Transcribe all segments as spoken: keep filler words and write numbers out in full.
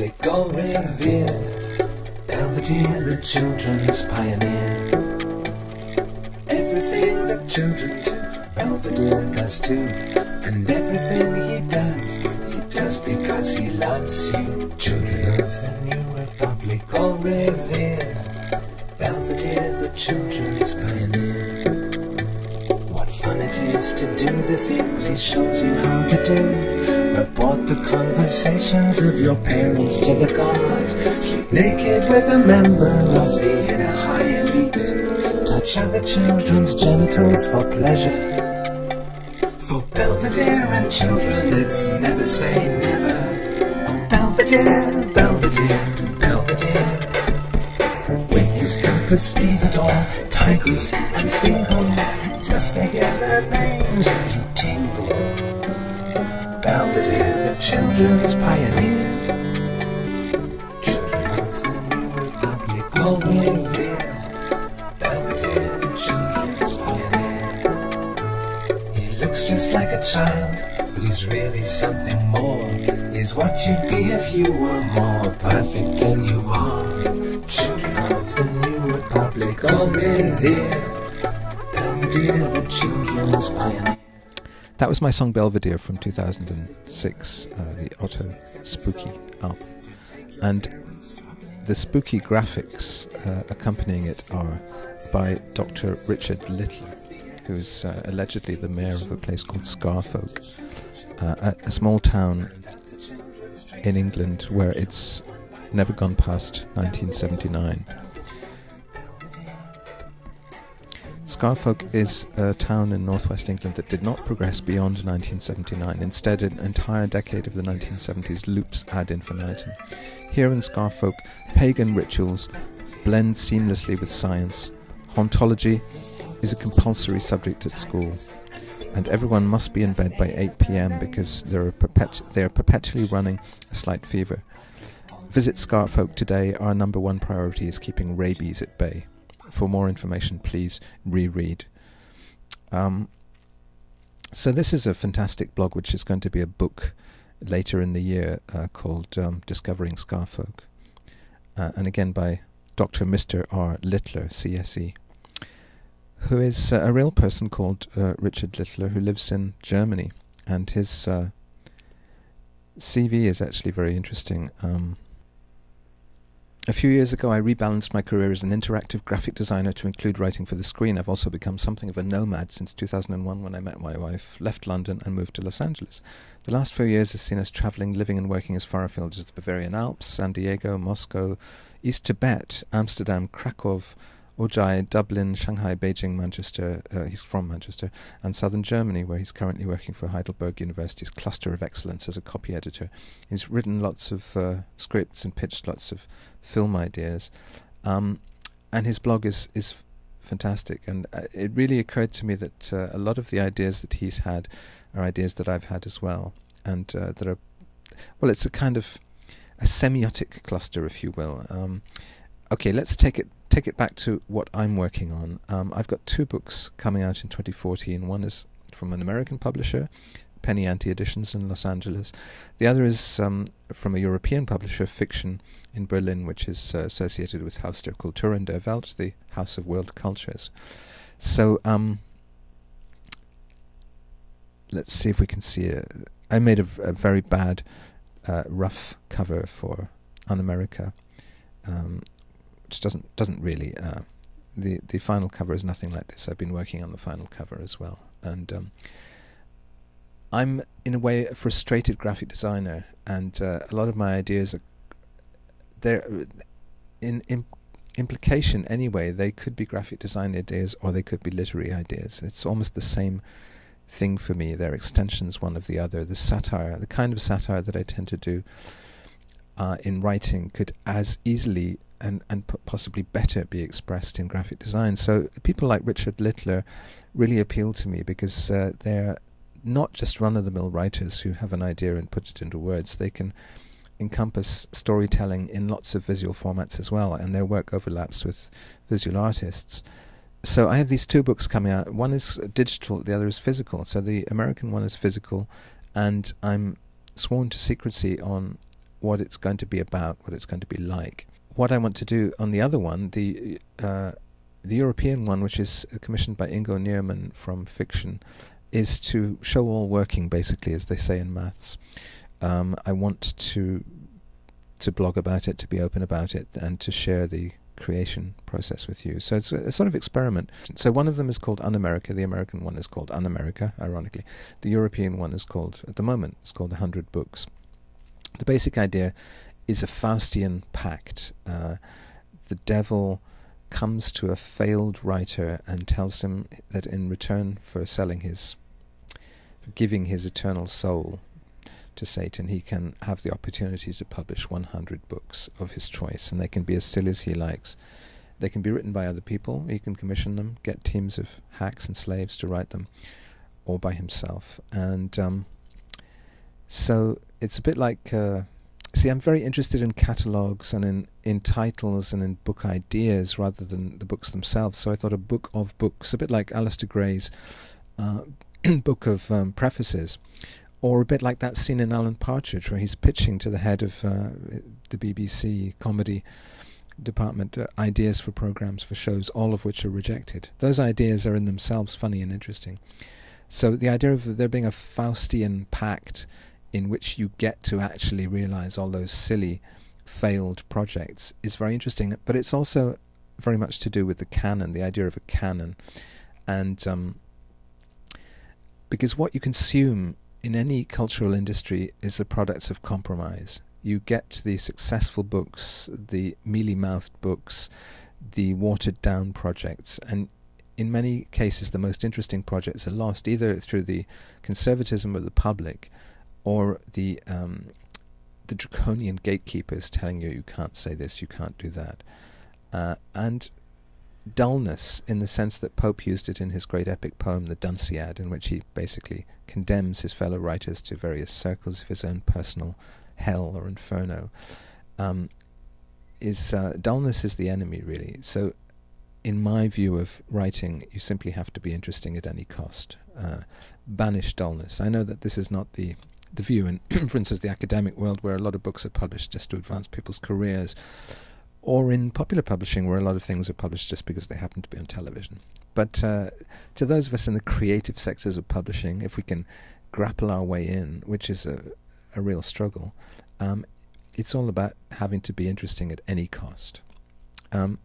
Republic, all revered. Belvedere, the children's pioneer. Everything that children do, Belvedere does too. And everything he does, he does because he loves you. Children of the new Republic, all revered. Belvedere, the children's pioneer. What fun it is to do the things he shows you how to do. Report the conversations of your parents to the guard. Sleep naked with a member of the inner high elite. Touch other children's genitals for pleasure. For Belvedere and children, it's never say never. Oh, Belvedere, Belvedere, Belvedere. With his helpers Stevedore, Tigris and Fingal, just to hear their names, you tingle. Belvedere, the children's pioneer. Children of the new Republic, all revered. Belvedere, the children's pioneer. He looks just like a child, but he's really something more. He's what you'd be if you were more perfect than you are. Children of the new Republic, all revered. Belvedere, the children's pioneer. That was my song Belvedere from two thousand six, uh, the Otto Spooky album. And the spooky graphics uh, accompanying it are by Doctor Richard Littler, who's uh, allegedly the mayor of a place called Scarfolk, uh, a, a small town in England where it's never gone past nineteen seventy-nine. Scarfolk is a town in northwest England that did not progress beyond nineteen seventy-nine. Instead, an entire decade of the nineteen seventies loops ad infinitum. Here in Scarfolk, pagan rituals blend seamlessly with science. Hauntology is a compulsory subject at school, and everyone must be in bed by eight p m because they are, perpetu they are perpetually running a slight fever. Visit Scarfolk today. Our number one priority is keeping rabies at bay. For more information, please reread. Um, so this is a fantastic blog, which is going to be a book later in the year uh, called um, Discovering Scarfolk, uh, and again by Doctor Mister R. Littler, C S E, who is uh, a real person called uh, Richard Littler, who lives in Germany, and his uh, C V is actually very interesting. Um, A few years ago I rebalanced my career as an interactive graphic designer to include writing for the screen. I've also become something of a nomad since two thousand one when I met my wife, left London and moved to Los Angeles. The last few years has seen us travelling, living and working as far afield as the Bavarian Alps, San Diego, Moscow, East Tibet, Amsterdam, Krakow, Ojai, Dublin, Shanghai, Beijing, Manchester, uh, he's from Manchester, and southern Germany, where he's currently working for Heidelberg University's Cluster of Excellence as a copy editor. He's written lots of uh, scripts and pitched lots of film ideas, um, and his blog is, is fantastic, and uh, it really occurred to me that uh, a lot of the ideas that he's had are ideas that I've had as well, and uh, that are, well, it's a kind of a semiotic cluster, if you will. Um, okay, let's take it take it back to what I'm working on. Um, I've got two books coming out in twenty fourteen. One is from an American publisher, Penny Ante Editions in Los Angeles. The other is um, from a European publisher, Fiction, in Berlin, which is uh, associated with Haus der Kulturen der Welt, the House of World Cultures. So um, let's see if we can see it. I made a, a very bad uh, rough cover for Un-America, um, which doesn't doesn't really uh, the the final cover is nothing like this. I've been working on the final cover as well, and um, I'm in a way a frustrated graphic designer, and uh, a lot of my ideas are there in, in implication anyway. They could be graphic design ideas or they could be literary ideas. It's almost the same thing for me. They're extensions one of the other. The satire, the kind of satire that I tend to do uh, in writing could as easily and, and p possibly better be expressed in graphic design. So people like Richard Littler really appeal to me because uh, they're not just run-of-the-mill writers who have an idea and put it into words. They can encompass storytelling in lots of visual formats as well, and their work overlaps with visual artists. So I have these two books coming out. One is digital, the other is physical. So the American one is physical, and I'm sworn to secrecy on what it's going to be about, what it's going to be like. What I want to do on the other one, the uh, the European one, which is commissioned by Ingo Nierman from Fiction, is to show all working, basically, as they say in maths. Um, I want to to blog about it, to be open about it, and to share the creation process with you. So it's a, a sort of experiment. So one of them is called Un-America. The American one is called Un-America, ironically. The European one is called, at the moment, it's called one hundred Books. The basic idea is a Faustian pact. Uh, the devil comes to a failed writer and tells him that in return for selling his, for giving his eternal soul to Satan, he can have the opportunity to publish one hundred books of his choice, and they can be as silly as he likes. They can be written by other people. He can commission them, get teams of hacks and slaves to write them, or by himself. And um, so it's a bit like... Uh, See, I'm very interested in catalogues and in, in titles and in book ideas rather than the books themselves. So I thought a book of books, a bit like Alistair Gray's uh, book of um, prefaces, or a bit like that scene in Alan Partridge where he's pitching to the head of uh, the B B C comedy department uh, ideas for programmes, for shows, all of which are rejected. Those ideas are in themselves funny and interesting. So the idea of there being a Faustian pact in which you get to actually realize all those silly failed projects is very interesting, but it's also very much to do with the canon, the idea of a canon. And um, because what you consume in any cultural industry is the products of compromise. You get the successful books, the mealy-mouthed books, the watered-down projects, and in many cases the most interesting projects are lost either through the conservatism of the public or the um, the draconian gatekeepers telling you you can't say this, you can't do that. Uh, and dullness, in the sense that Pope used it in his great epic poem, the Dunciad, in which he basically condemns his fellow writers to various circles of his own personal hell or inferno. Um, is uh, dullness is the enemy, really. So in my view of writing, you simply have to be interesting at any cost. Uh, banish dullness. I know that this is not the the view in, for instance, the academic world, where a lot of books are published just to advance people's careers, or in popular publishing, where a lot of things are published just because they happen to be on television. But uh, to those of us in the creative sectors of publishing, if we can grapple our way in, which is a, a real struggle, um, it's all about having to be interesting at any cost. Um,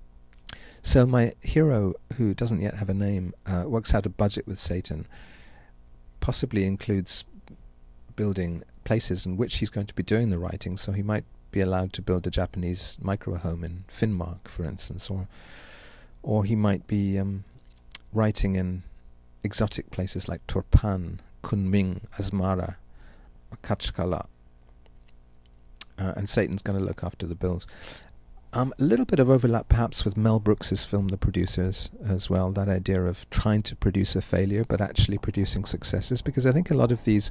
so my hero, who doesn't yet have a name, uh, works out a budget with Satan, possibly includes building places in which he's going to be doing the writing, so he might be allowed to build a Japanese micro home in Finnmark, for instance, or or he might be um, writing in exotic places like Turpan, Kunming, Asmara, Kachkala, uh, and Satan's going to look after the bills. Um, a little bit of overlap perhaps with Mel Brooks's film The Producers as well, that idea of trying to produce a failure but actually producing successes, because I think a lot of these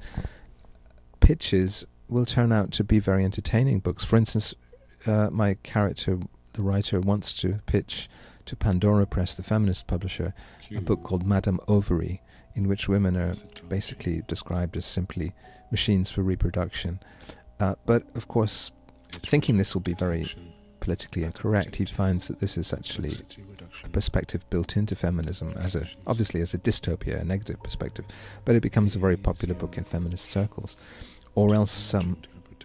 pitches will turn out to be very entertaining books. For instance, uh, my character, the writer, wants to pitch to Pandora Press, the feminist publisher, a book called Madame Ovary, in which women are basically described as simply machines for reproduction. Uh, but, of course, thinking this will be very politically incorrect, he finds that this is actually a perspective built into feminism, as a obviously as a dystopia, a negative perspective, but it becomes a very popular book in feminist circles. Or else um,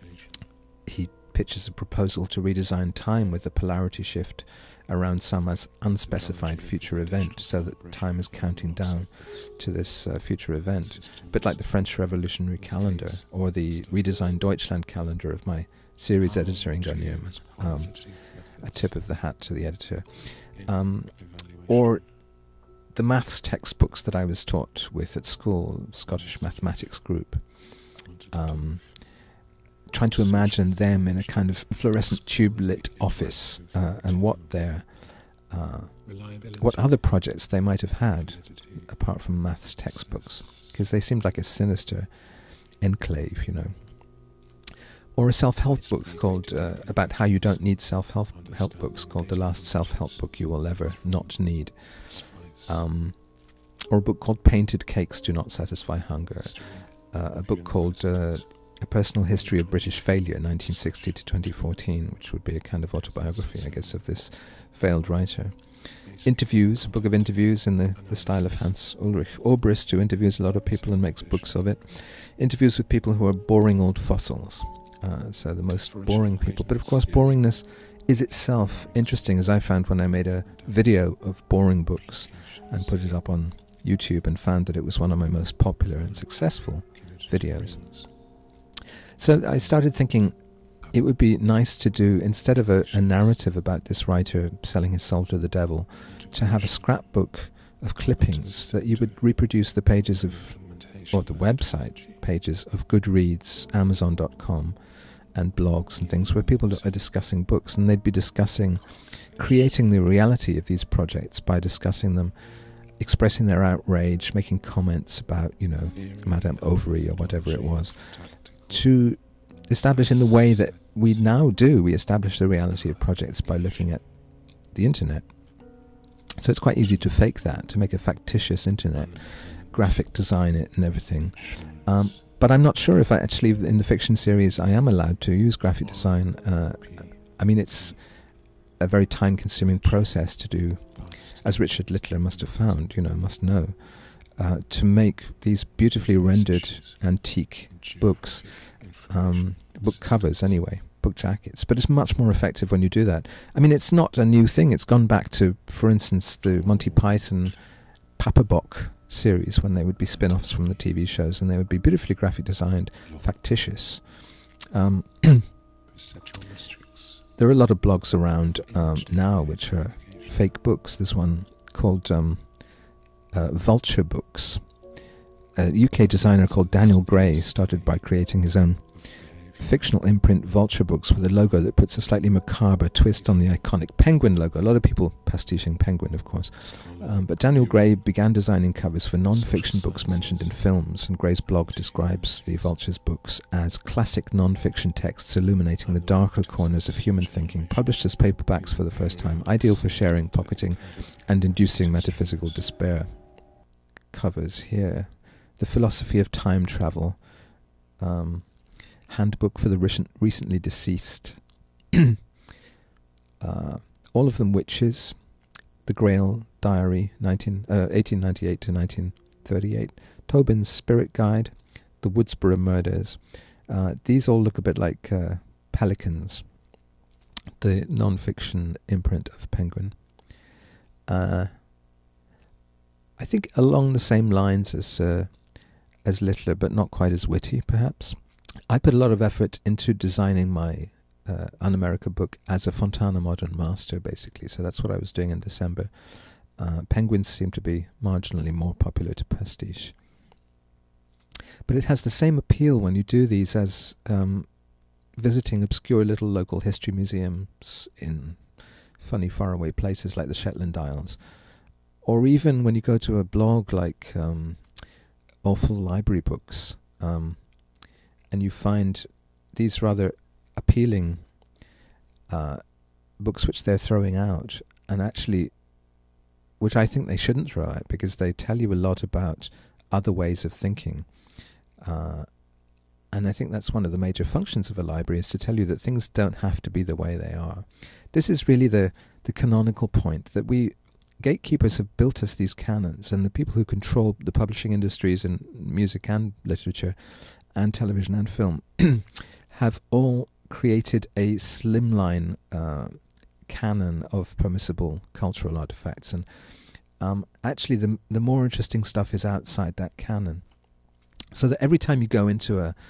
he pitches a proposal to redesign time with the polarity shift around some as unspecified future event, so that time is counting down to this uh, future event, a bit like the French Revolutionary calendar or the redesigned Deutschland calendar of my series editor Ingo Nierman. Um, a tip of the hat to the editor. Um, or the maths textbooks that I was taught with at school, Scottish Mathematics Group. Um, trying to imagine them in a kind of fluorescent tube-lit office, uh, and what their uh, what other projects they might have had apart from maths textbooks, because they seemed like a sinister enclave, you know. Or a self-help book called uh, about how you don't need self-help help books, called The Last Self-Help Book You Will Ever Not Need. Um, or a book called Painted Cakes Do Not Satisfy Hunger. Uh, a book called uh, A Personal History of British Failure, nineteen sixty to twenty fourteen, which would be a kind of autobiography, I guess, of this failed writer. Interviews, a book of interviews in the, the style of Hans Ulrich Obrist, who interviews a lot of people and makes books of it. Interviews with people who are boring old fossils, uh, so the most boring people. But of course, boringness is itself interesting, as I found when I made a video of boring books and put it up on YouTube and found that it was one of my most popular and successful videos. So I started thinking it would be nice to do, instead of a, a narrative about this writer selling his soul to the devil, to have a scrapbook of clippings that you would reproduce the pages of, or the website pages of Goodreads, Amazon dot com, and blogs and things where people are discussing books, and they'd be discussing, creating the reality of these projects by discussing them, expressing their outrage, making comments about, you know, Madame Ovary or whatever it was, to establish in the way that we now do. We establish the reality of projects by looking at the internet. So it's quite easy to fake that, to make a factitious internet, graphic design it and everything. Um, but I'm not sure if I actually, in the fiction series, I am allowed to use graphic design. Uh, I mean, it's a very time-consuming process to do, as Richard Littler must have found, you know, must know, uh, to make these beautifully rendered antique books, um, book covers anyway, book jackets. But it's much more effective when you do that. I mean, it's not a new thing. It's gone back to, for instance, the Monty Python Paperbock series, when they would be spin-offs from the T V shows, and they would be beautifully graphic designed, factitious. Um, there are a lot of blogs around um, now which are fake books. There's one called um, uh, Vulture Books. A U K designer called Daniel Gray started by creating his own fictional imprint, Vulture Books, with a logo that puts a slightly macabre twist on the iconic Penguin logo. A lot of people pastiching Penguin, of course. Um, but Daniel Gray began designing covers for non-fiction books mentioned in films, and Gray's blog describes the Vulture's books as classic non-fiction texts illuminating the darker corners of human thinking, published as paperbacks for the first time, ideal for sharing, pocketing, and inducing metaphysical despair. Covers here. The Philosophy of Time Travel, um, Handbook for the recent, recently deceased, uh, all of them witches, The Grail Diary, nineteen, uh, eighteen ninety-eight to nineteen thirty-eight, Tobin's Spirit Guide, The Woodsboro Murders. Uh, these all look a bit like uh, Pelicans, the non-fiction imprint of Penguin. Uh, I think along the same lines as uh, as Littler, but not quite as witty, perhaps. I put a lot of effort into designing my uh, Un-America book as a Fontana Modern master, basically. So that's what I was doing in December. Uh, penguins seem to be marginally more popular to pastiche. But it has the same appeal when you do these as um, visiting obscure little local history museums in funny faraway places like the Shetland Isles. Or even when you go to a blog like um, Awful Library Books, um, and you find these rather appealing uh, books which they're throwing out, and actually, which I think they shouldn't throw out, because they tell you a lot about other ways of thinking. Uh, and I think that's one of the major functions of a library, is to tell you that things don't have to be the way they are. This is really the, the canonical point, that we gatekeepers have built us these canons, and the people who control the publishing industries in music and literature and television and film have all created a slimline uh, canon of permissible cultural artifacts. And um, actually the, the more interesting stuff is outside that canon. So that every time you go into a,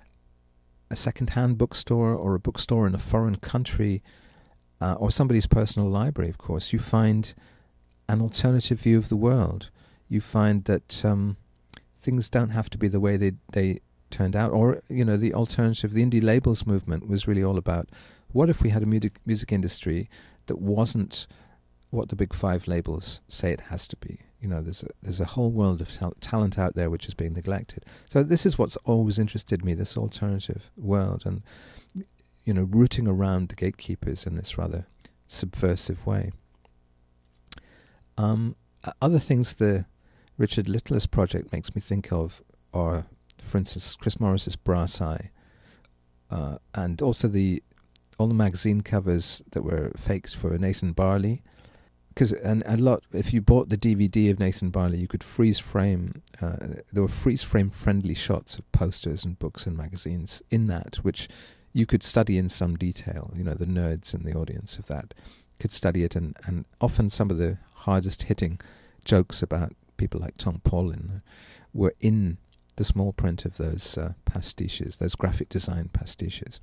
a second-hand bookstore or a bookstore in a foreign country, uh, or somebody's personal library, of course, you find an alternative view of the world. You find that um, things don't have to be the way they they turned out. Or, you know, the alternative, the indie labels movement was really all about, what if we had a music music industry that wasn't what the big five labels say it has to be? You know, there's a, there's a whole world of tal talent out there which is being neglected. So this is what's always interested me, this alternative world, and, you know, rooting around the gatekeepers in this rather subversive way. Um, other things the Richard Littler's project makes me think of are, for instance, Chris Morris's Brass Eye, uh, and also the all the magazine covers that were faked for Nathan Barley. Because and a lot, if you bought the D V D of Nathan Barley, you could freeze frame. Uh, there were freeze frame friendly shots of posters and books and magazines in that, which you could study in some detail. You know, the nerds in the audience of that could study it, and, and often some of the hardest hitting jokes about people like Tom Paulin were in the small print of those uh, pastiches, those graphic design pastiches.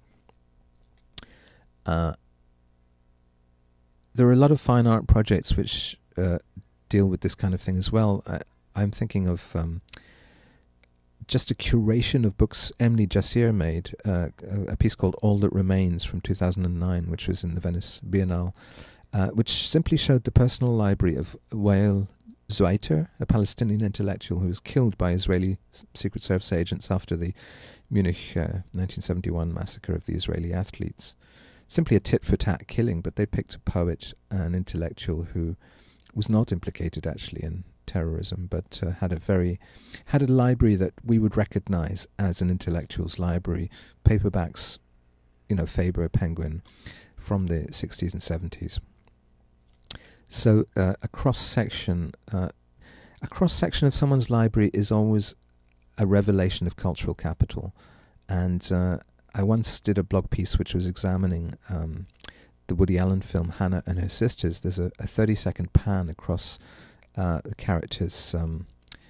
Uh, There are a lot of fine art projects which uh, deal with this kind of thing as well. I, I'm thinking of um, just a curation of books Emily Jassier made, uh, a, a piece called All That Remains from two thousand nine, which was in the Venice Biennale, uh, which simply showed the personal library of Wael Zweiter, a Palestinian intellectual who was killed by Israeli Secret Service agents after the Munich uh, nineteen seventy-one massacre of the Israeli athletes. Simply a tit-for-tat killing, but they picked a poet, an intellectual who was not implicated actually in terrorism, but uh, had a very had a library that we would recognize as an intellectual's library, paperbacks, you know, Faber, Penguin, from the sixties and seventies. So uh, a cross-section, uh, a cross-section of someone's library is always a revelation of cultural capital, and uh, I once did a blog piece which was examining um, the Woody Allen film Hannah and Her Sisters. There's a, a thirty second pan across uh, the character's um,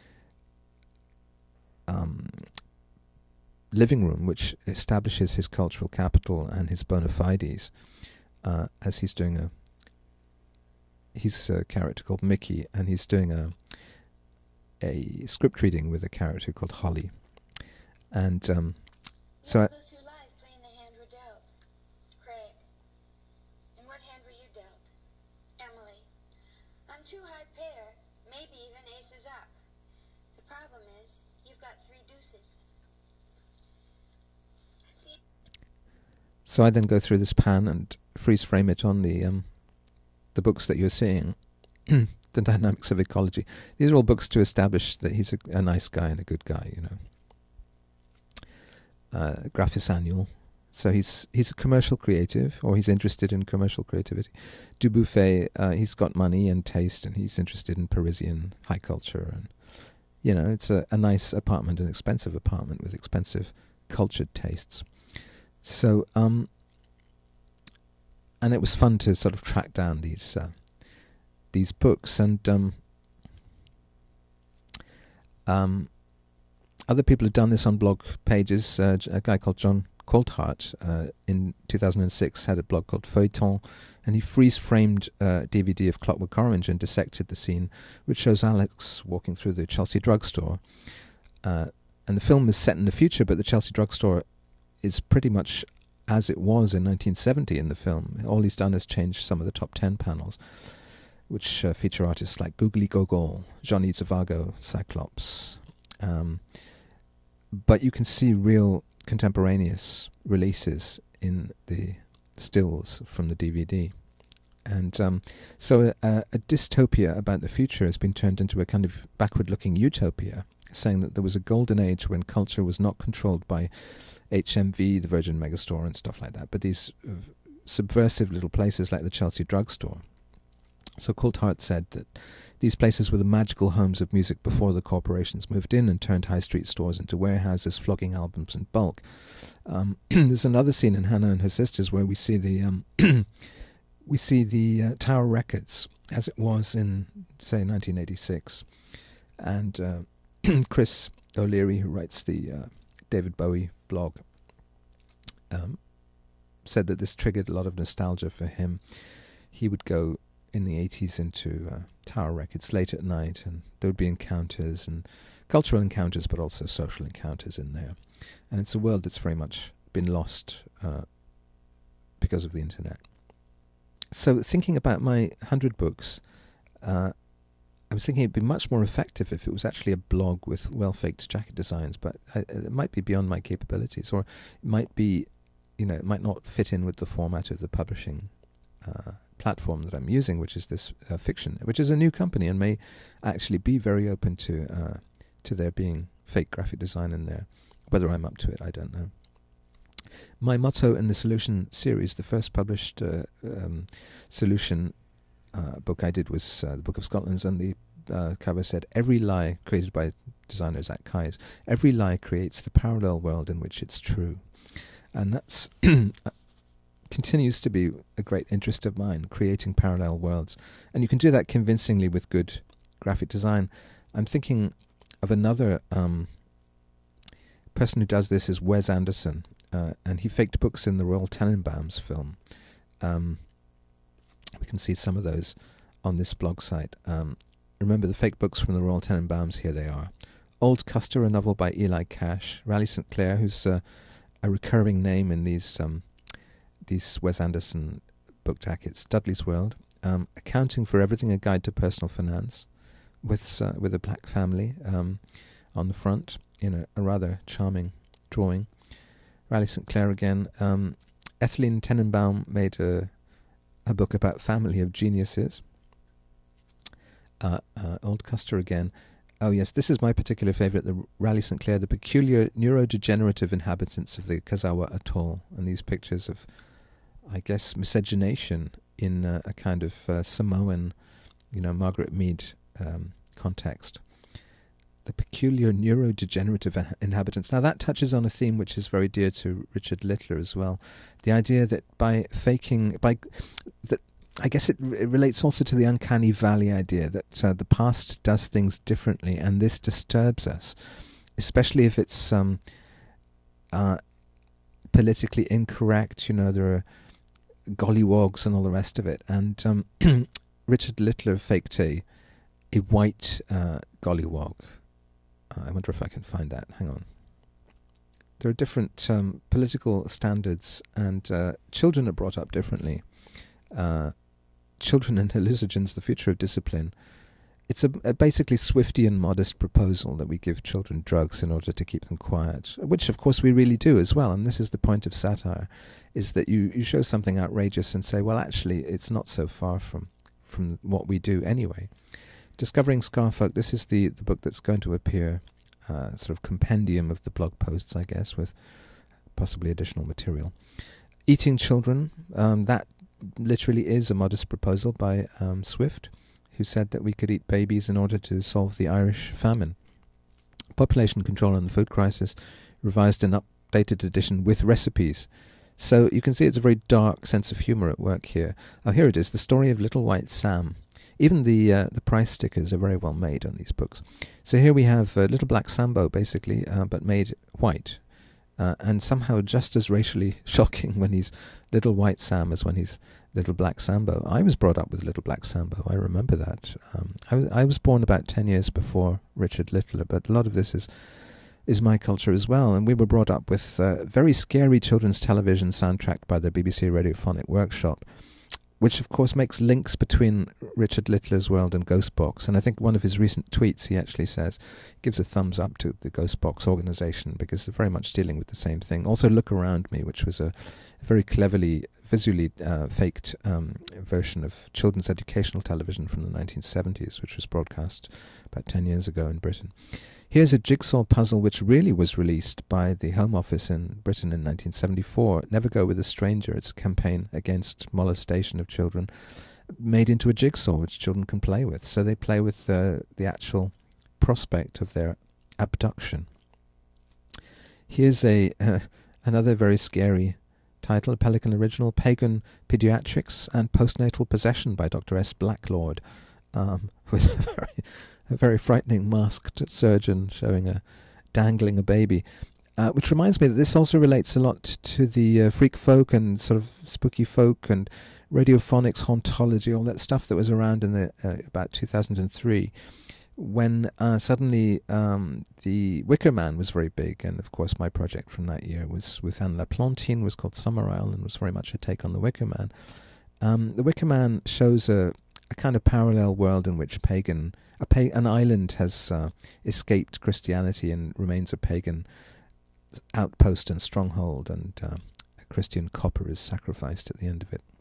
um, living room, which establishes his cultural capital and his bona fides uh, as he's doing a he's a character called Mickey, and he's doing a a script reading with a character called Holly, and um, so. I, Too high pair, maybe even aces up. The problem is, you've got three deuces. So I then go through this pan and freeze frame it on the um, the books that you're seeing, the dynamics of ecology. These are all books to establish that he's a, a nice guy and a good guy, you know. Uh, Graphis Annual. So he's he's a commercial creative, or he's interested in commercial creativity. Dubuffet, uh, he's got money and taste, and he's interested in Parisian high culture, and you know, it's a, a nice apartment, an expensive apartment with expensive cultured tastes. So, um, and it was fun to sort of track down these uh, these books, and um, um, other people have done this on blog pages. Uh, a guy called John Coulthart uh, in two thousand six had a blog called Feuilleton, and he freeze-framed a D V D of Clockwork Orange and dissected the scene, which shows Alex walking through the Chelsea drugstore. Uh, and the film is set in the future, but the Chelsea drugstore is pretty much as it was in nineteen seventy in the film. All he's done is change some of the top ten panels, which uh, feature artists like Googly Gogol, Johnny Zavago, Cyclops. Um, but you can see real contemporaneous releases in the stills from the D V D. And um, so a, a dystopia about the future has been turned into a kind of backward-looking utopia, saying that there was a golden age when culture was not controlled by H M V, the Virgin Megastore, and stuff like that, but these uh, subversive little places like the Chelsea drugstore. So Coulthart said that these places were the magical homes of music before the corporations moved in and turned high street stores into warehouses, flogging albums in bulk. Um, there's another scene in Hannah and Her Sisters where we see the um, we see the uh, Tower Records as it was in, say, nineteen eighty-six, and uh, Chris O'Leary, who writes the uh, David Bowie blog, um, said that this triggered a lot of nostalgia for him. He would go in the eighties into uh, Tower Records late at night, and there would be encounters and cultural encounters, but also social encounters in there. And it's a world that's very much been lost uh, because of the internet. So thinking about my hundred books, uh, I was thinking it'd be much more effective if it was actually a blog with well-faked jacket designs, but I, it might be beyond my capabilities, or it might be, you know, it might not fit in with the format of the publishing uh, platform that I'm using, which is this uh, fiction, which is a new company and may actually be very open to uh, to there being fake graphic design in there. Whether I'm up to it, I don't know. My motto in the Solution series, the first published uh, um, Solution uh, book I did was uh, the Book of Scotland's, and the uh, cover said, "Every lie," created by designer Zach Keyes, "every lie creates the parallel world in which it's true." And that's continues to be a great interest of mine, creating parallel worlds. And you can do that convincingly with good graphic design. I'm thinking of another um, person who does this is Wes Anderson, uh, and he faked books in the Royal Tenenbaums film. Um, we can see some of those on this blog site. Um, remember the fake books from the Royal Tenenbaums? Here they are. Old Custer, a novel by Eli Cash. Raleigh Saint Clair, who's uh, a recurring name in these um, these Wes Anderson book jackets. Dudley's World. Um, Accounting for Everything, a Guide to Personal Finance, with uh, with a black family um, on the front in a, a rather charming drawing. Raleigh Saint Clair again. Um, Etheline Tenenbaum made a, a book about family of geniuses. Uh, uh, Old Custer again. Oh yes, this is my particular favourite, the Raleigh Saint Clair, the peculiar neurodegenerative inhabitants of the Kazawa Atoll, and these pictures of, I guess, miscegenation in uh, a kind of uh, Samoan, you know, Margaret Mead um, context. The peculiar neurodegenerative inhabitants. Now that touches on a theme which is very dear to Richard Littler as well. The idea that by faking, by that, I guess it, it relates also to the uncanny valley idea that uh, the past does things differently, and this disturbs us, especially if it's um, uh, politically incorrect. You know, there are gollywogs and all the rest of it. And um, Richard Littler faked a, a white uh, gollywog. Uh, I wonder if I can find that. Hang on. There are different um, political standards, and uh, children are brought up differently. Uh, Children and Hallucinogens, the Future of Discipline. It's a, a basically Swiftian modest proposal that we give children drugs in order to keep them quiet, which of course we really do as well. And this is the point of satire, is that you, you show something outrageous and say, well, actually, it's not so far from, from what we do anyway. Discovering Scarfolk, this is the, the book that's going to appear, uh, sort of compendium of the blog posts, I guess, with possibly additional material. Eating Children, um, that literally is a modest proposal by um, Swift, who said that we could eat babies in order to solve the Irish famine. Population Control and the Food Crisis, revised and updated edition with recipes. So you can see it's a very dark sense of humour at work here. Oh, here it is, The Story of Little White Sam. Even the uh, the price stickers are very well made on these books. So here we have uh, Little Black Sambo, basically, uh, but made white. Uh, and somehow just as racially shocking when he's Little White Sam as when he's Little Black Sambo. I was brought up with Little Black Sambo. I remember that. Um, I, was, I was born about ten years before Richard Littler, but a lot of this is is my culture as well. And we were brought up with uh, very scary children's television soundtracked by the B B C Radiophonic Workshop, which of course makes links between Richard Littler's world and Ghostbox. And I think one of his recent tweets, he actually says, gives a thumbs up to the Ghostbox organization because they're very much dealing with the same thing. Also Look Around Me, which was a very cleverly, visually uh, faked um, version of children's educational television from the nineteen seventies, which was broadcast about ten years ago in Britain. Here's a jigsaw puzzle which really was released by the Home Office in Britain in nineteen seventy-four. Never Go With a Stranger. It's a campaign against molestation of children, made into a jigsaw which children can play with. So they play with uh, the actual prospect of their abduction. Here's a uh, another very scary title, a Pelican original, Pagan Pediatrics and Postnatal Possession by Doctor S. Blacklord, um, with a very... a very frightening masked surgeon showing a dangling a baby, uh, which reminds me that this also relates a lot to the uh, freak folk and sort of spooky folk and radiophonics, hauntology, all that stuff that was around in the uh, about two thousand three, when uh, suddenly um, the Wicker Man was very big. And of course my project from that year was with Anne Laplantine, was called Summer Isle, and was very much a take on the Wicker Man. Um, the Wicker Man shows a, a kind of parallel world in which pagan A pa- an island has uh, escaped Christianity and remains a pagan outpost and stronghold, and uh, a Christian copper is sacrificed at the end of it.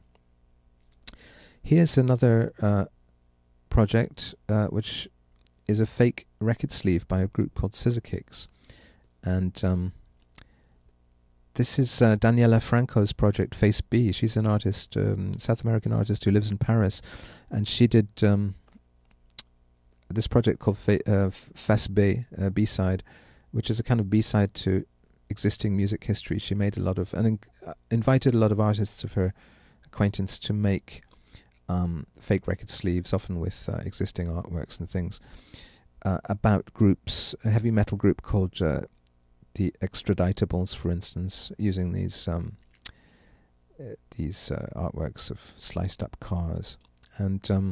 Here's another uh, project uh, which is a fake record sleeve by a group called Scissor Kicks, and um, this is uh, Daniela Franco's project, Face B. She's an artist, um, South American artist who lives in Paris, and she did um, this project called Fa- uh, Face B, uh, B-side, which is a kind of B-side to existing music history. She made a lot of, and in, uh, invited a lot of artists of her acquaintance to make um, fake record sleeves, often with uh, existing artworks and things, uh, about groups, a heavy metal group called uh, the Extraditables, for instance, using these um, uh, these uh, artworks of sliced up cars, and um,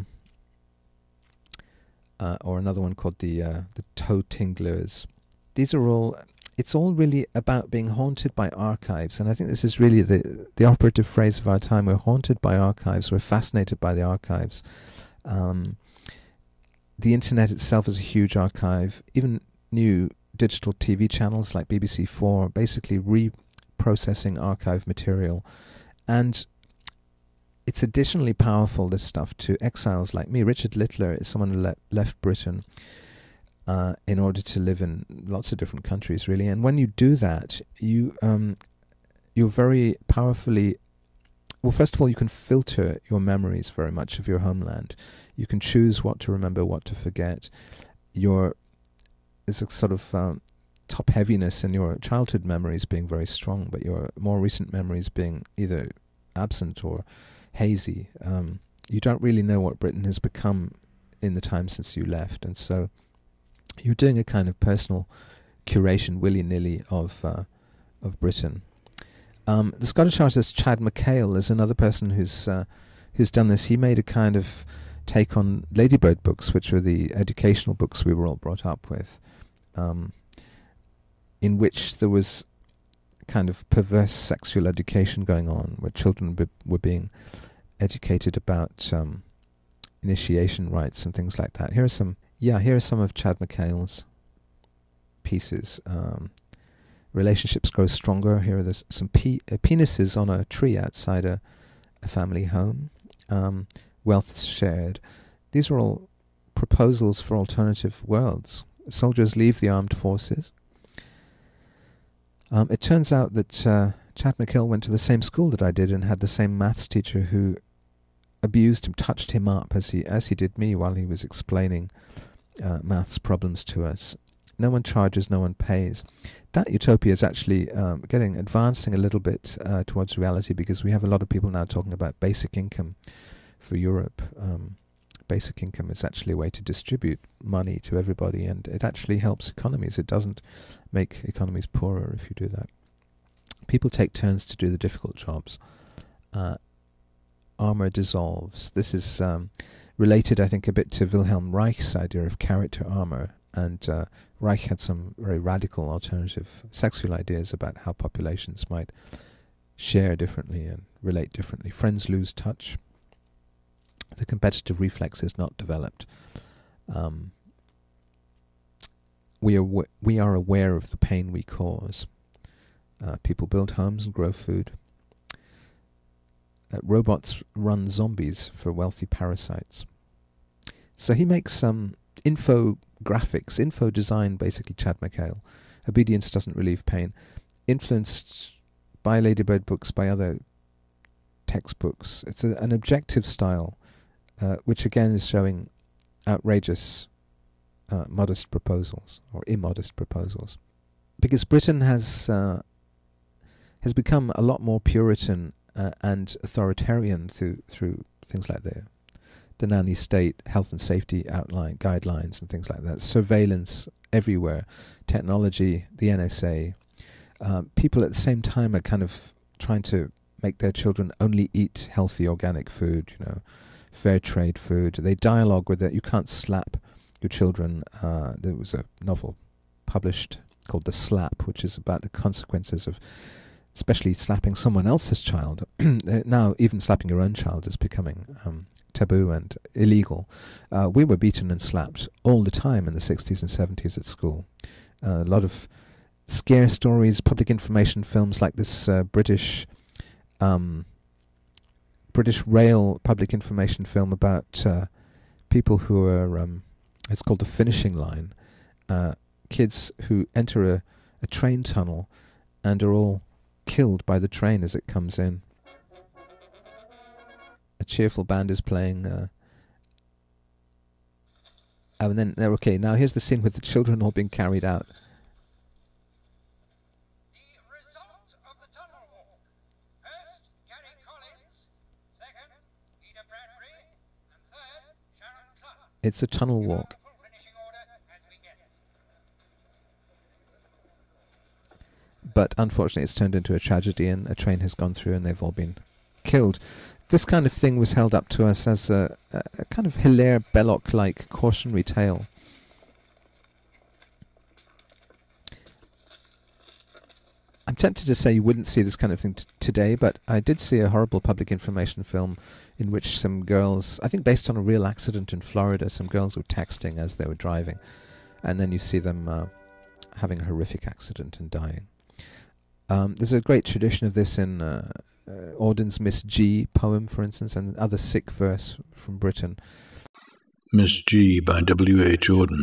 uh, or another one called the uh, the Toe Tinglers. These are all. It's all really about being haunted by archives, and I think this is really the the operative phrase of our time. We're haunted by archives. We're fascinated by the archives. Um, the internet itself is a huge archive. Even new digital T V channels like B B C Four basically reprocessing archive material, and it's additionally powerful, this stuff, to exiles like me. Richard Littler is someone who le- left Britain Uh, in order to live in lots of different countries, really. And when you do that, you um, you're very powerfully. Well, first of all, you can filter your memories very much of your homeland. You can choose what to remember, what to forget. Your there's a sort of um, top heaviness in your childhood memories being very strong, but your more recent memories being either absent or hazy. Um, you don't really know what Britain has become in the time since you left, and so you're doing a kind of personal curation, willy-nilly, of uh, of Britain. Um, the Scottish artist Chad McHale is another person who's uh, who's done this. He made a kind of take on Ladybird books, which were the educational books we were all brought up with, um, in which there was kind of perverse sexual education going on, where children be- were being educated about um, initiation rites and things like that. Here are some. Yeah, here are some of Chad McHale's pieces. Um, relationships grow stronger. Here are the, some pe- uh, penises on a tree outside a, a family home. Um, wealth shared. These are all proposals for alternative worlds. Soldiers leave the armed forces. Um, it turns out that uh, Chad McHale went to the same school that I did and had the same maths teacher who abused him, touched him up as he as he did me while he was explaining uh, maths problems to us. No one charges, no one pays. That utopia is actually um, getting advancing a little bit uh, towards reality, because we have a lot of people now talking about basic income for Europe. Um, basic income is actually a way to distribute money to everybody, and it actually helps economies. It doesn't make economies poorer if you do that. People take turns to do the difficult jobs. Uh, armor dissolves. This is um, related, I think, a bit to Wilhelm Reich's idea of character armor, and uh, Reich had some very radical alternative sexual ideas about how populations might share differently and relate differently. Friends lose touch. The competitive reflex is not developed. Um, we are w- we are aware of the pain we cause. Uh, people build homes and grow food. Uh, robots run zombies for wealthy parasites. So he makes some infographics, info design, basically, Chad McHale. Obedience doesn't relieve pain. Influenced by Ladybird books, by other textbooks. It's a, an objective style, uh, which again is showing outrageous, uh, modest proposals, or immodest proposals. Because Britain has uh, has become a lot more Puritan Uh, and authoritarian through through things like the the nanny state, health and safety outline guidelines and things like that, surveillance everywhere, technology, the N S A. Um, people at the same time are kind of trying to make their children only eat healthy organic food, you know, fair trade food. They dialogue with it. You can't slap your children. Uh, there was a novel published called The Slap, which is about the consequences of especially slapping someone else's child. Now, even slapping your own child is becoming um, taboo and illegal. Uh, we were beaten and slapped all the time in the sixties and seventies at school. Uh, a lot of scare stories, public information films like this uh, British um, British Rail public information film about uh, people who are, um, it's called The Finishing Line, uh, kids who enter a, a train tunnel and are all killed by the train as it comes in. A cheerful band is playing. Uh, oh, and then, okay, now here's the scene with the children all being carried out. It's a tunnel walk. But unfortunately it's turned into a tragedy, and a train has gone through and they've all been killed. This kind of thing was held up to us as a, a, a kind of Hilaire Belloc-like cautionary tale. I'm tempted to say you wouldn't see this kind of thing t today, but I did see a horrible public information film in which some girls, I think based on a real accident in Florida, some girls were texting as they were driving, and then you see them uh, having a horrific accident and dying. Um, there's a great tradition of this in uh, uh, Auden's Miss G poem, for instance, and other sick verse from Britain. Miss G by W H Auden.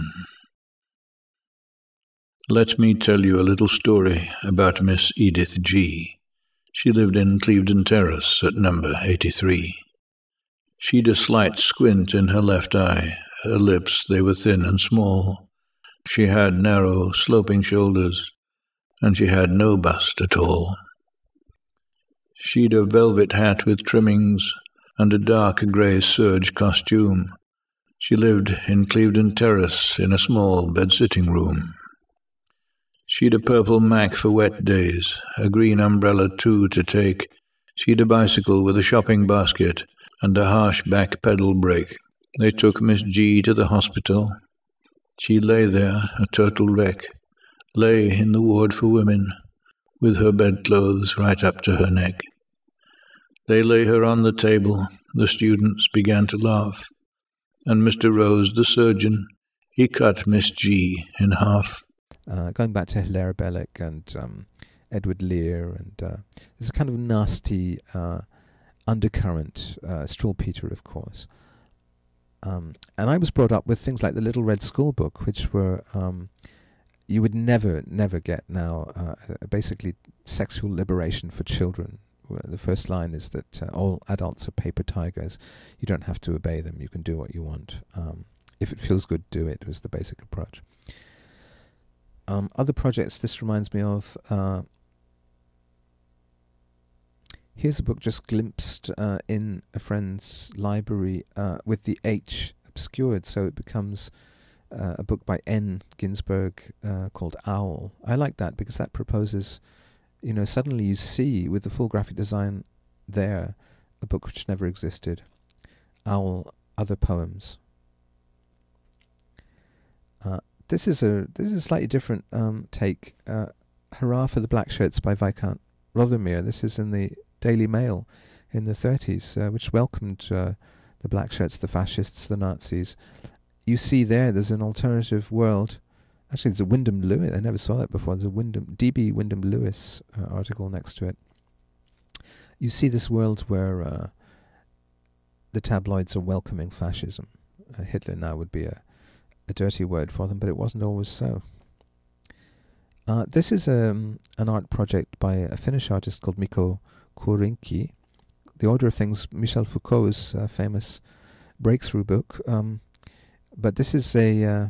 Let me tell you a little story about Miss Edith G. She lived in Clevedon Terrace at number eighty-three. She'd a slight squint in her left eye, her lips, they were thin and small. She had narrow, sloping shoulders, and she had no bust at all. She'd a velvet hat with trimmings, and a dark grey serge costume. She lived in Clevedon Terrace in a small bed-sitting room. She'd a purple Mac for wet days, a green umbrella too to take. She'd a bicycle with a shopping basket and a harsh back pedal brake. They took Miss G to the hospital. She lay there, a total wreck, lay in the ward for women, with her bedclothes right up to her neck. They lay her on the table. The students began to laugh, and Mister Rose, the surgeon, he cut Miss G in half. Uh, going back to Hilaire Belloc and um, Edward Lear, and uh, there's a kind of nasty uh, undercurrent, uh, Struwwelpeter, of course. Um, and I was brought up with things like the Little Red School Book, which were, um, you would never, never get now, uh, basically sexual liberation for children. The first line is that uh, all adults are paper tigers. You don't have to obey them. You can do what you want. Um, if it feels good, do it, was the basic approach. Um, other projects this reminds me of, uh, here's a book just glimpsed uh, in a friend's library uh, with the H obscured, so it becomes uh, a book by N. Ginsberg uh, called Owl. I like that because that proposes, you know, suddenly you see with the full graphic design there a book which never existed. Owl, Other Poems. Uh, This is a this is a slightly different um, take. Uh, Hurrah for the Black Shirts by Viscount Rothermere. This is in the Daily Mail in the thirties, uh, which welcomed uh, the Black Shirts, the fascists, the Nazis. You see there, there's an alternative world. Actually, there's a Wyndham Lewis. I never saw that before. There's a Wyndham D B Wyndham Lewis uh, article next to it. You see this world where uh, the tabloids are welcoming fascism. Uh, Hitler now would be a a dirty word for them, but it wasn't always so. Uh, this is um, an art project by a Finnish artist called Mikko Kurinki. The Order of Things, Michel Foucault's uh, famous breakthrough book. Um, but this is a, uh,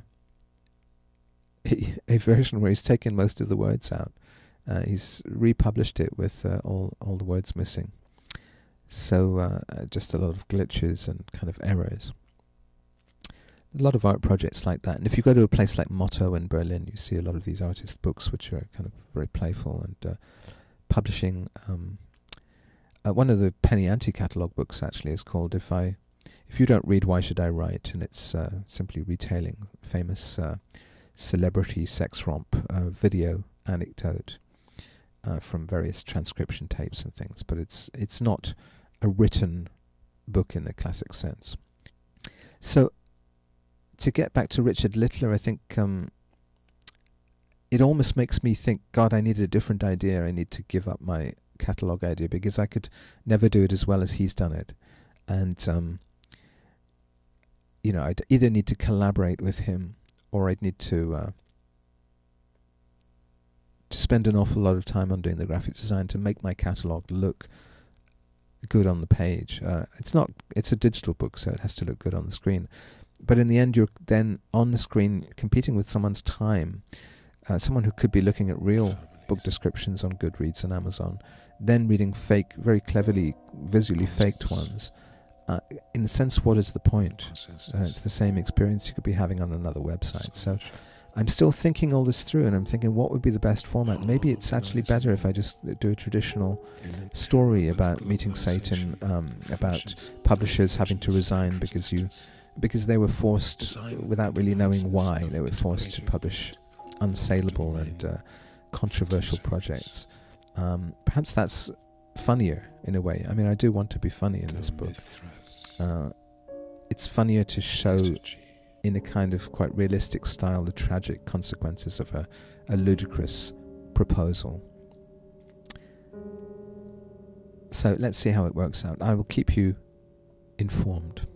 a a version where he's taken most of the words out. Uh, he's republished it with uh, all, all the words missing. So uh, just a lot of glitches and kind of errors. A lot of art projects like that. And if you go to a place like Motto in Berlin, you see a lot of these artist books which are kind of very playful and uh, publishing. Um, uh, one of the penny anti-catalogue books actually is called If I, If You Don't Read, Why Should I Write? And it's uh, simply retailing famous uh, celebrity sex romp uh, video anecdote uh, from various transcription tapes and things. But it's it's not a written book in the classic sense. So, to get back to Richard Littler, I think um, it almost makes me think, God, I need a different idea. I need to give up my catalogue idea because I could never do it as well as he's done it. And, um, you know, I'd either need to collaborate with him or I'd need to uh, to spend an awful lot of time on doing the graphic design to make my catalogue look good on the page. Uh, it's not, it's a digital book, so it has to look good on the screen. But in the end, you're then on the screen competing with someone's time, uh, someone who could be looking at real book descriptions on Goodreads and Amazon, then reading fake, very cleverly, visually faked ones. Uh, in a sense, what is the point? Uh, it's the same experience you could be having on another website. So I'm still thinking all this through, and I'm thinking what would be the best format. Maybe it's actually better if I just do a traditional story about meeting Satan, um, about publishers having to resign because you, because they were forced, without really knowing why, they were forced to publish unsaleable and uh, controversial projects. Um, perhaps that's funnier in a way. I mean, I do want to be funny in this book. Uh, it's funnier to show in a kind of quite realistic style the tragic consequences of a, a ludicrous proposal. So let's see how it works out. I will keep you informed.